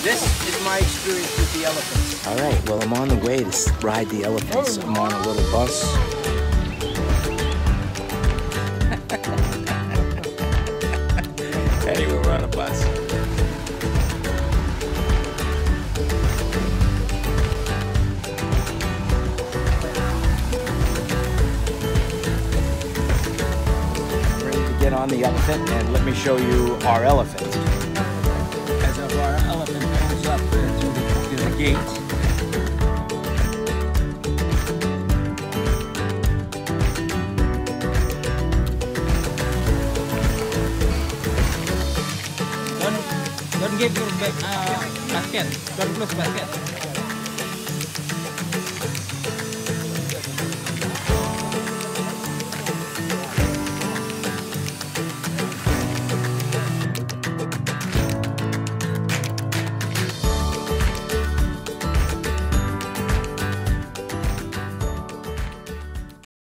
This is my experience with the elephants. All right, well, I'm on the way to ride the elephants. I'm on a little bus. Anyway, we're on a bus. Ready to get on the elephant, and let me show you our elephant. As our elephant pulls up to the gate. Don't give your basket. Don't close basket.